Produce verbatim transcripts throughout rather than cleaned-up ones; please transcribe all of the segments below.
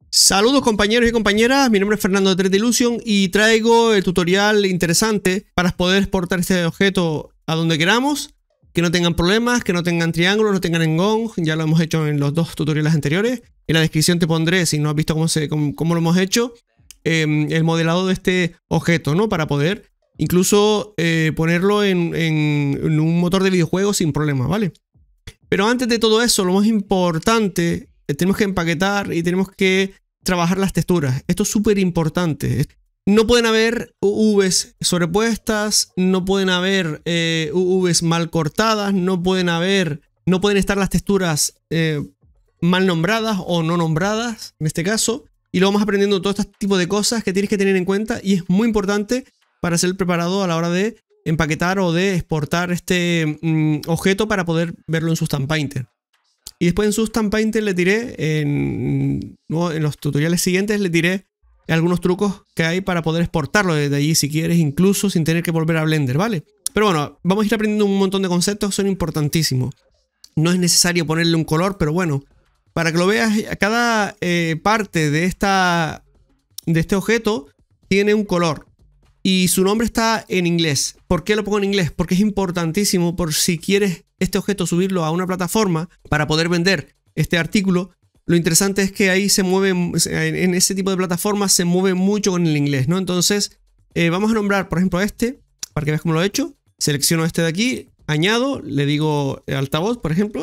Saludos compañeros y compañeras, mi nombre es Fernando de tres D Illusion y traigo el tutorial interesante para poder exportar este objeto a donde queramos, que no tengan problemas, que no tengan triángulos, no tengan engón. Ya lo hemos hecho en los dos tutoriales anteriores. En la descripción te pondré, si no has visto cómo, se, cómo, cómo lo hemos hecho, eh, el modelado de este objeto, ¿no? Para poder incluso eh, ponerlo en, en, en un motor de videojuegos sin problema, ¿vale? Pero antes de todo eso, lo más importante, eh, tenemos que empaquetar y tenemos que trabajar las texturas. Esto es súper importante. No pueden haber U Vs sobrepuestas, no pueden haber eh, U Vs mal cortadas, no pueden haber, no pueden estar las texturas eh, mal nombradas o no nombradas, en este caso. Y lo vamos aprendiendo todo este tipo de cosas que tienes que tener en cuenta y es muy importante para ser preparado a la hora de empaquetar o de exportar este mm, objeto para poder verlo en Substance Painter. Y después en Substance Painter le diré, en, no, en los tutoriales siguientes le diré algunos trucos que hay para poder exportarlo desde allí si quieres, incluso sin tener que volver a Blender, ¿vale? Pero bueno, vamos a ir aprendiendo un montón de conceptos que son importantísimos. No es necesario ponerle un color, pero bueno, para que lo veas, cada eh, parte de, esta, de este objeto tiene un color. Y su nombre está en inglés. ¿Por qué lo pongo en inglés? Porque es importantísimo por si quieres este objeto subirlo a una plataforma para poder vender este artículo. Lo interesante es que ahí se mueve, en ese tipo de plataformas se mueve mucho con el inglés, ¿no? Entonces eh, vamos a nombrar, por ejemplo, este, para que veas cómo lo he hecho. Selecciono este de aquí, añado, le digo altavoz, por ejemplo.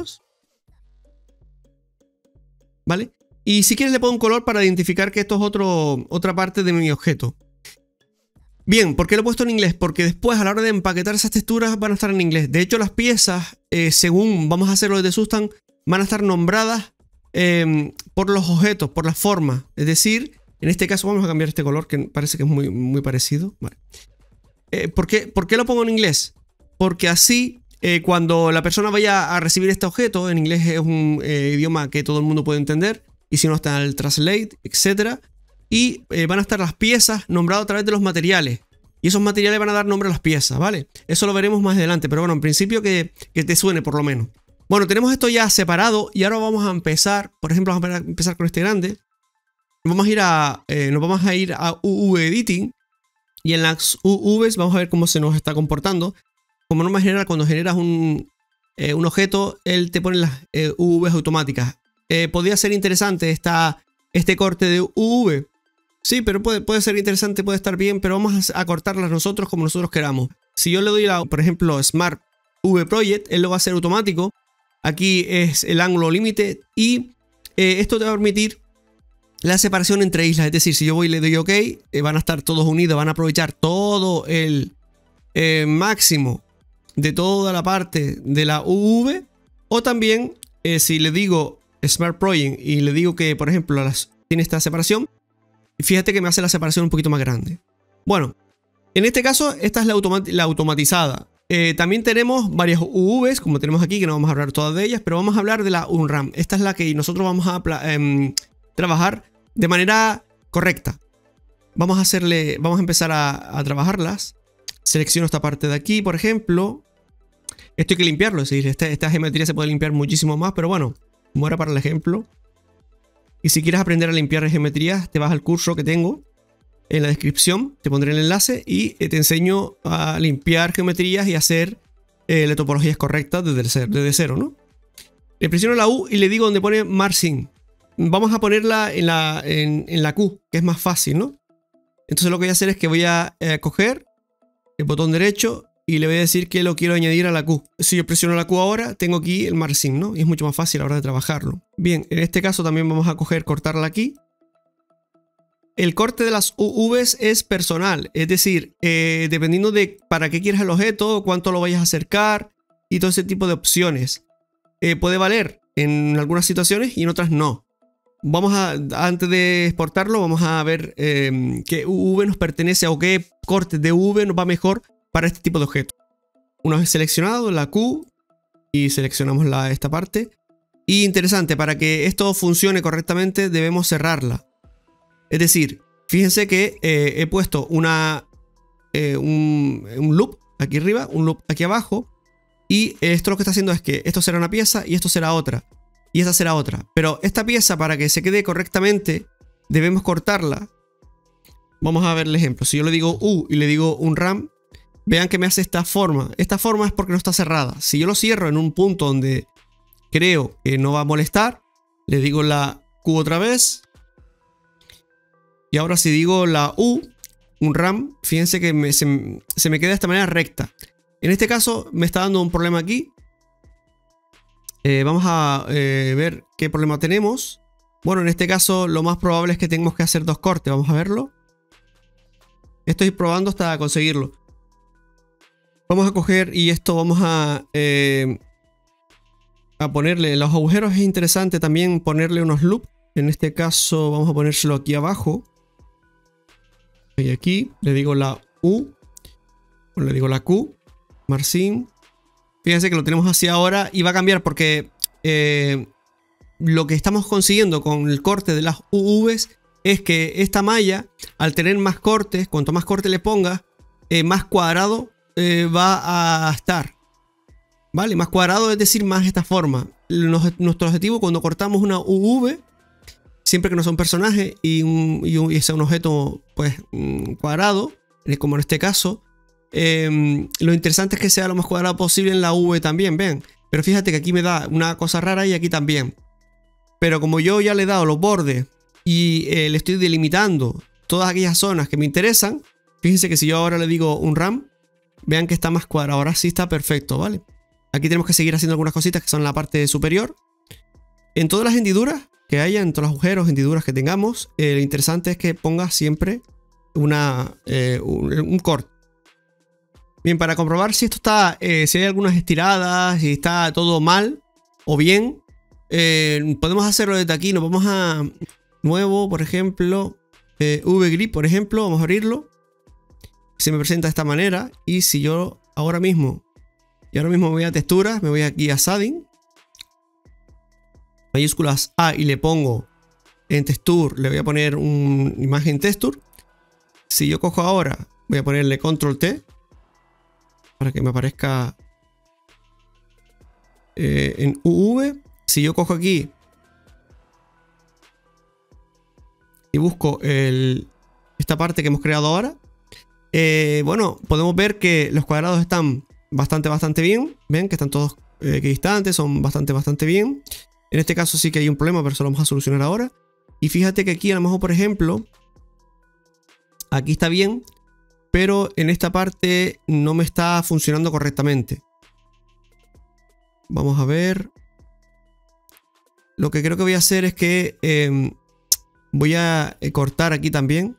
¿Vale? Y si quieres le pongo un color para identificar que esto es otro, otra parte de mi objeto. Bien, ¿por qué lo he puesto en inglés? Porque después a la hora de empaquetar esas texturas van a estar en inglés. De hecho, las piezas, eh, según vamos a hacerlo desde Substance, van a estar nombradas eh, por los objetos, por la forma. Es decir, en este caso vamos a cambiar este color que parece que es muy, muy parecido. Vale. Eh, ¿por qué, ¿Por qué lo pongo en inglés? Porque así, eh, cuando la persona vaya a recibir este objeto, en inglés es un eh, idioma que todo el mundo puede entender, y si no está el translate, etcétera. Y eh, van a estar las piezas nombradas a través de los materiales. Y esos materiales van a dar nombre a las piezas, ¿vale? Eso lo veremos más adelante, pero bueno, en principio que, que te suene por lo menos. Bueno, tenemos esto ya separado y ahora vamos a empezar, por ejemplo, vamos a empezar con este grande. Vamos a ir a, eh, nos vamos a ir a U V Editing y en las U Vs vamos a ver cómo se nos está comportando. Como norma general, cuando generas un, eh, un objeto, él te pone las eh, U Vs automáticas. Eh, podría ser interesante esta, este corte de U V. Sí, pero puede, puede ser interesante, puede estar bien, pero vamos a, a cortarlas nosotros como nosotros queramos. Si yo le doy, la, por ejemplo, Smart V Project, él lo va a hacer automático. Aquí es el ángulo límite y eh, esto te va a permitir la separación entre islas. Es decir, si yo voy y le doy OK, eh, van a estar todos unidos, van a aprovechar todo el eh, máximo de toda la parte de la U V. O también, eh, si le digo Smart Project y le digo que, por ejemplo, las, tiene esta separación, fíjate que me hace la separación un poquito más grande. Bueno, en este caso esta es la, automat la automatizada. Eh, también tenemos varias U Vs, como tenemos aquí, que no vamos a hablar todas de ellas, pero vamos a hablar de la U N RAM. Esta es la que nosotros vamos a eh, trabajar de manera correcta. Vamos a hacerle, vamos a empezar a, a trabajarlas. Selecciono esta parte de aquí, por ejemplo. Esto hay que limpiarlo, es decir, esta, esta geometría se puede limpiar muchísimo más, pero bueno, como era para el ejemplo. Y si quieres aprender a limpiar geometrías, te vas al curso que tengo en la descripción, te pondré el enlace y te enseño a limpiar geometrías y hacer eh, las topologías correctas desde, el cero, desde cero, ¿no? Le presiono la U y le digo donde pone Margin. Vamos a ponerla en la, en, en la Q, que es más fácil, ¿no? Entonces lo que voy a hacer es que voy a eh, coger el botón derecho y le voy a decir que lo quiero añadir a la Q. Si yo presiono la Q ahora, tengo aquí el margin, ¿no? Y es mucho más fácil a la hora de trabajarlo. Bien, en este caso también vamos a coger, cortarla aquí. El corte de las U Vs es personal, es decir, eh, dependiendo de para qué quieras el objeto, cuánto lo vayas a acercar y todo ese tipo de opciones. Eh, puede valer en algunas situaciones y en otras no. Vamos a, antes de exportarlo, vamos a ver eh, qué U V nos pertenece o qué corte de U V nos va mejor para este tipo de objeto. Una vez seleccionado la Q y seleccionamos la, esta parte. Y interesante, para que esto funcione correctamente debemos cerrarla. Es decir, fíjense que eh, he puesto una, eh, un, un loop aquí arriba, un loop aquí abajo. Y esto lo que está haciendo es que esto será una pieza y esto será otra. Y esta será otra. Pero esta pieza, para que se quede correctamente debemos cortarla. Vamos a ver el ejemplo. Si yo le digo U y le digo un RAM, vean que me hace esta forma. Esta forma es porque no está cerrada. Si yo lo cierro en un punto donde creo que no va a molestar, le digo la Q otra vez. Y ahora si digo la U, un RAM, fíjense que me, se, se me queda de esta manera recta. En este caso me está dando un problema aquí. Eh, vamos a eh, ver qué problema tenemos. Bueno, en este caso lo más probable es que tengamos que hacer dos cortes. Vamos a verlo. Estoy probando hasta conseguirlo. Vamos a coger y esto vamos a, eh, a ponerle los agujeros. Es interesante también ponerle unos loops. En este caso vamos a ponérselo aquí abajo. Y aquí le digo la U. O le digo la Q. Marcin. Fíjense que lo tenemos así ahora y va a cambiar porque eh, lo que estamos consiguiendo con el corte de las U Vs es que esta malla, al tener más cortes, cuanto más corte le pongas, eh, más cuadrado eh, va a estar. ¿Vale? Más cuadrado es decir, más esta forma. Nos, nuestro objetivo cuando cortamos una U V, siempre que no sea un personaje y, un, y, un, y sea un objeto pues cuadrado, como en este caso, Eh, lo interesante es que sea lo más cuadrado posible en la V también, ven. Pero fíjate que aquí me da una cosa rara y aquí también. Pero como yo ya le he dado los bordes y eh, le estoy delimitando todas aquellas zonas que me interesan, fíjense que si yo ahora le digo un RAM, vean que está más cuadrado. Ahora sí está perfecto, ¿vale? Aquí tenemos que seguir haciendo algunas cositas que son la parte superior. En todas las hendiduras que haya, en todos los agujeros, hendiduras que tengamos, eh, lo interesante es que ponga siempre una, eh, un, un corte. Bien, para comprobar si esto está, eh, si hay algunas estiradas, si está todo mal o bien, eh, podemos hacerlo desde aquí. Nos vamos a nuevo, por ejemplo, eh, V-Grip, por ejemplo, vamos a abrirlo. Se me presenta de esta manera. Y si yo ahora mismo, y ahora mismo me voy a texturas, me voy aquí a shading, mayúsculas A y le pongo en texture, le voy a poner una imagen texture. Si yo cojo ahora, voy a ponerle control T. Para que me aparezca eh, en U V. Si yo cojo aquí y busco el, esta parte que hemos creado ahora, eh, bueno, podemos ver que los cuadrados están bastante, bastante bien. Ven que están todos eh, equidistantes, son bastante, bastante bien. En este caso sí que hay un problema, pero eso lo vamos a solucionar ahora. Y fíjate que aquí a lo mejor, por ejemplo, aquí está bien, pero en esta parte no me está funcionando correctamente. Vamos a ver. Lo que creo que voy a hacer es que eh, voy a cortar aquí también.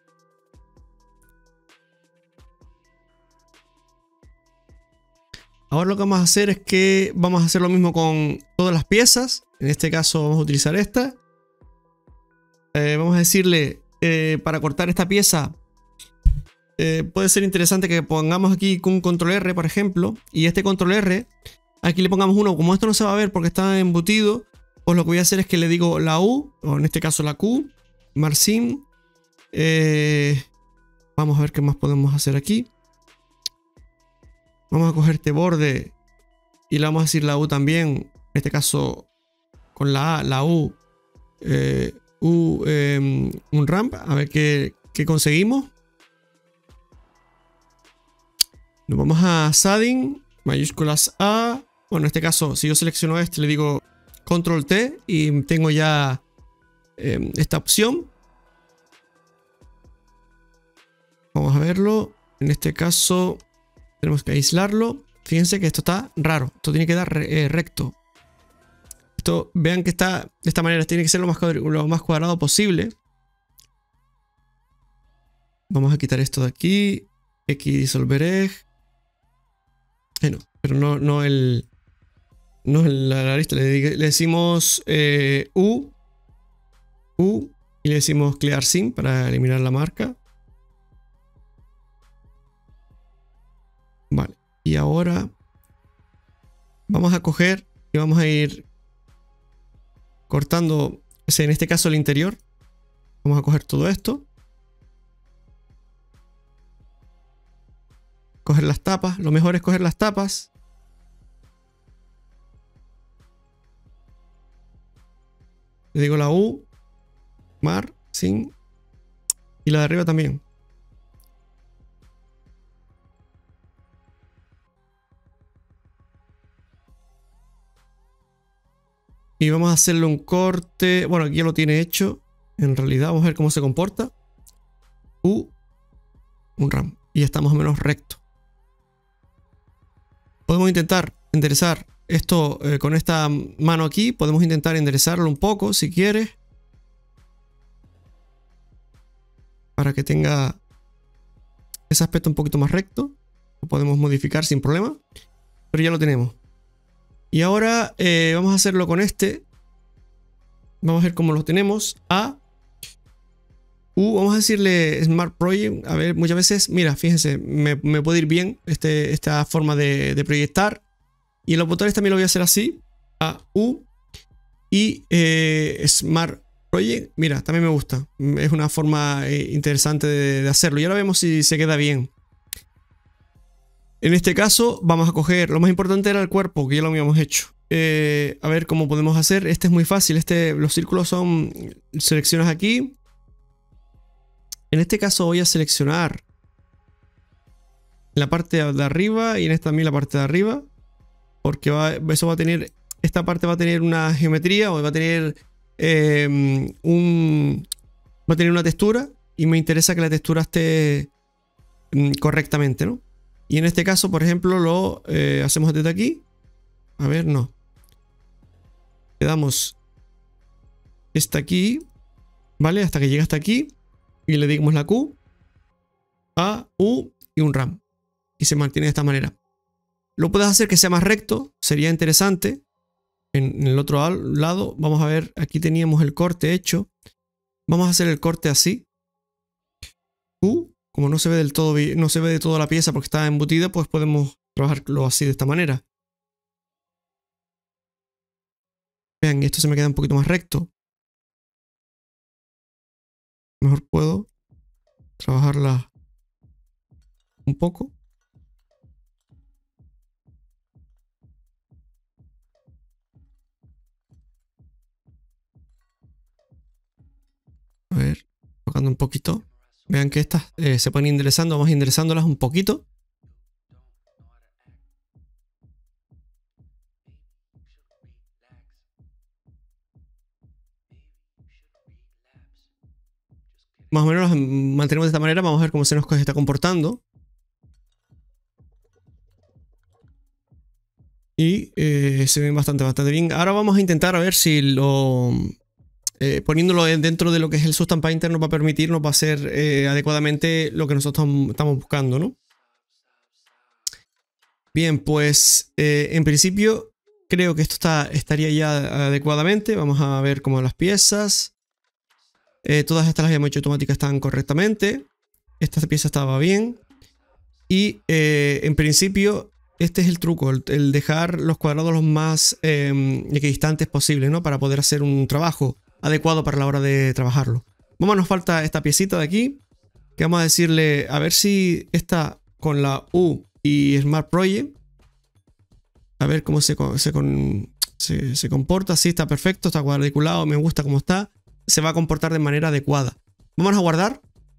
Ahora lo que vamos a hacer es que vamos a hacer lo mismo con todas las piezas. En este caso vamos a utilizar esta. Eh, vamos a decirle, eh, para cortar esta pieza, Eh, puede ser interesante que pongamos aquí un control R, por ejemplo, y este control R, aquí le pongamos uno. Como esto no se va a ver porque está embutido, pues lo que voy a hacer es que le digo la U, o en este caso la Q, Marcin. Eh, vamos a ver qué más podemos hacer aquí. Vamos a coger este borde y le vamos a decir la U también, en este caso con la A, la U, eh, U, eh, un ramp, a ver qué, qué conseguimos. Nos vamos a shading, mayúsculas A. Bueno, en este caso, si yo selecciono este, le digo control T y tengo ya eh, esta opción. Vamos a verlo. En este caso, tenemos que aislarlo. Fíjense que esto está raro. Esto tiene que dar eh, recto. Esto, vean que está de esta manera. Tiene que ser lo más, lo más cuadrado posible. Vamos a quitar esto de aquí. X disolver. Bueno, pero no, no el. No el, la, la lista. Le, le decimos eh, U. U. Y le decimos clear sim para eliminar la marca. Vale. Y ahora vamos a coger y vamos a ir cortando, o sea, en este caso el interior. Vamos a coger todo esto. Coger las tapas. Lo mejor es coger las tapas. Le digo la U. Mar. sin. Y la de arriba también. Y vamos a hacerle un corte. Bueno, aquí ya lo tiene hecho. En realidad, vamos a ver cómo se comporta. U, un RAM. Y está más o menos recto. Podemos intentar enderezar esto eh, con esta mano aquí. Podemos intentar enderezarlo un poco si quieres. Para que tenga ese aspecto un poquito más recto. Lo podemos modificar sin problema. Pero ya lo tenemos. Y ahora eh, vamos a hacerlo con este. Vamos a ver cómo lo tenemos. A. U. Vamos a decirle Smart Project. A ver, muchas veces, mira, fíjense, me, me puede ir bien este, esta forma de, de proyectar. Y en los botones también lo voy a hacer así. A. U. Y eh, Smart Project. Mira, también me gusta. Es una forma eh, interesante de, de hacerlo. Y ahora vemos si se queda bien. En este caso vamos a coger, lo más importante era el cuerpo, que ya lo habíamos hecho. Eh, a ver cómo podemos hacer. Este es muy fácil. Este, los círculos son, seleccionas aquí. En este caso voy a seleccionar la parte de arriba y en esta también la parte de arriba. Porque va, eso va a tener, esta parte va a tener una geometría o va a tener eh, un, va a tener una textura. Y me interesa que la textura esté mm, correctamente, ¿no? Y en este caso, por ejemplo, lo eh, hacemos desde aquí. A ver, no. Le damos esta aquí, ¿vale? Hasta que llegue hasta aquí. Y le digamos la Q, A, U y un RAM. Y se mantiene de esta manera. Lo puedes hacer que sea más recto. Sería interesante. En, en el otro lado, vamos a ver, aquí teníamos el corte hecho. Vamos a hacer el corte así. Q. Como no se ve del todo, no se ve de toda la pieza porque está embutida, pues podemos trabajarlo así de esta manera. Vean, esto se me queda un poquito más recto. Mejor puedo trabajarla un poco. A ver, tocando un poquito. Vean que estas eh, se pueden enderezando, vamos enderezándolas un poquito. Más o menos las mantenemos de esta manera. Vamos a ver cómo se nos está comportando. Y eh, se ven bastante, bastante bien. Ahora vamos a intentar a ver si lo... Eh, poniéndolo dentro de lo que es el Substance Painter nos va a permitir, nos va a hacer eh, adecuadamente lo que nosotros estamos buscando, ¿no? Bien, pues eh, en principio creo que esto está, estaría ya adecuadamente. Vamos a ver cómo las piezas. Eh, todas estas las habíamos hecho automáticas, están correctamente. Esta pieza estaba bien. Y eh, en principio este es el truco, el, el dejar los cuadrados los más eh, equidistantes posibles, ¿no? Para poder hacer un trabajo adecuado para la hora de trabajarlo. Vamos, nos falta esta piecita de aquí, que vamos a decirle, a ver si está con la U y Smart Project. A ver cómo se, se, se, se comporta. Sí, está perfecto, está cuadriculado, me gusta cómo está. Se va a comportar de manera adecuada. Vamos a guardar.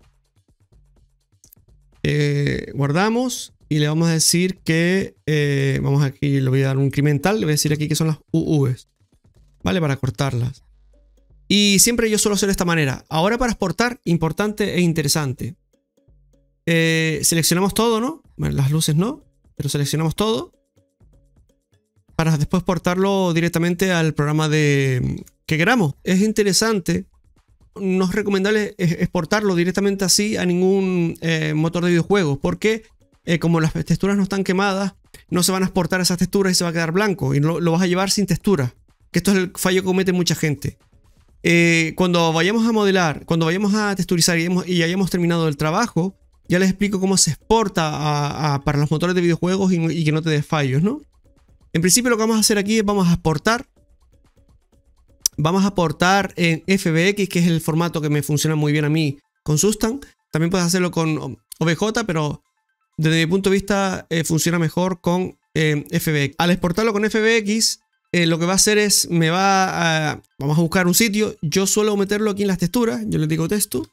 Eh, guardamos y le vamos a decir que, eh, vamos aquí, le voy a dar un incremental, le voy a decir aquí que son las U Vs, ¿vale? Para cortarlas. Y siempre yo suelo hacer de esta manera. Ahora para exportar, importante e interesante. Eh, seleccionamos todo, ¿no? Bueno, las luces no, pero seleccionamos todo. Para después exportarlo directamente al programa de que queramos. Es interesante. No es recomendable exportarlo directamente así a ningún eh, motor de videojuegos. Porque eh, como las texturas no están quemadas, no se van a exportar esas texturas y se va a quedar blanco. Y lo, lo vas a llevar sin textura. Que esto es el fallo que comete mucha gente. Eh, cuando vayamos a modelar, cuando vayamos a texturizar y, hemos, y hayamos terminado el trabajo, ya les explico cómo se exporta a, a, para los motores de videojuegos y, y que no te dé fallos, ¿no? En principio lo que vamos a hacer aquí es vamos a exportar. Vamos a exportar en F B X, que es el formato que me funciona muy bien a mí con Substance. También puedes hacerlo con O B J, pero desde mi punto de vista eh, funciona mejor con eh, F B X. Al exportarlo con F B X, eh, lo que va a hacer es, me va a, vamos a buscar un sitio. Yo suelo meterlo aquí en las texturas. Yo le digo texto.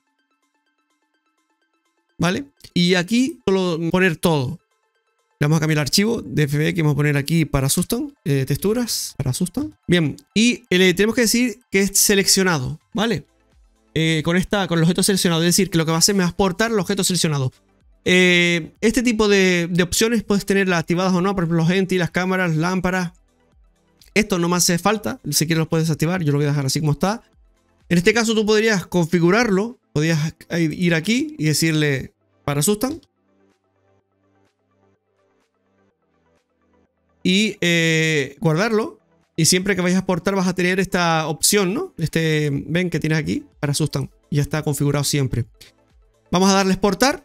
¿Vale? Y aquí solo poner todo. Le vamos a cambiar el archivo de F B X, vamos a poner aquí para Sustan, eh, texturas, para Sustan. Bien, y eh, le tenemos que decir que es seleccionado, ¿vale? Eh, con, esta, con el objeto seleccionado, es decir, que lo que va a hacer me va a exportar el objeto seleccionado. Eh, este tipo de, de opciones puedes tenerlas activadas o no, por ejemplo, los Entity, las cámaras, lámparas. Esto no me hace falta, si quieres lo puedes desactivar, yo lo voy a dejar así como está. En este caso tú podrías configurarlo, podrías ir aquí y decirle para Sustan. Y eh, guardarlo. Y siempre que vayas a exportar vas a tener esta opción, ¿no? Este, ven que tienes aquí para Sustan. Ya está configurado siempre. Vamos a darle exportar.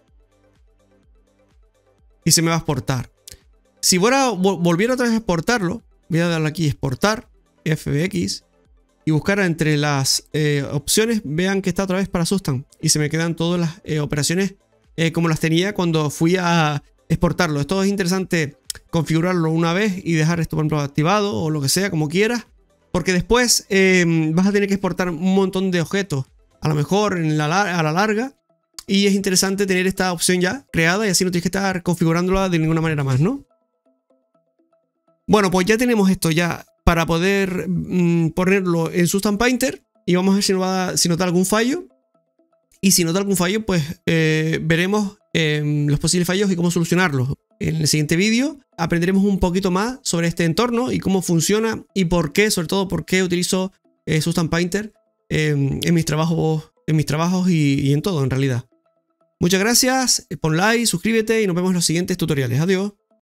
Y se me va a exportar. Si fuera, volviera otra vez a exportarlo, voy a darle aquí exportar, F B X. Y buscar entre las eh, opciones, vean que está otra vez para Sustan. Y se me quedan todas las eh, operaciones eh, como las tenía cuando fui a exportarlo. Esto es interesante configurarlo una vez y dejar esto, por ejemplo, activado o lo que sea, como quieras. Porque después eh, vas a tener que exportar un montón de objetos. A lo mejor en la, a la larga. Y es interesante tener esta opción ya creada y así no tienes que estar configurándola de ninguna manera más, ¿no? Bueno, pues ya tenemos esto ya para poder mmm, ponerlo en Sustan Painter. Y vamos a ver si, nos va a, si nota algún fallo. Y si nota algún fallo, pues eh, veremos eh, los posibles fallos y cómo solucionarlos. En el siguiente vídeo aprenderemos un poquito más sobre este entorno y cómo funciona y por qué, sobre todo por qué utilizo eh, Sustan Painter eh, en mis trabajos, en mis trabajos y, y en todo en realidad. Muchas gracias, pon like, suscríbete y nos vemos en los siguientes tutoriales. Adiós.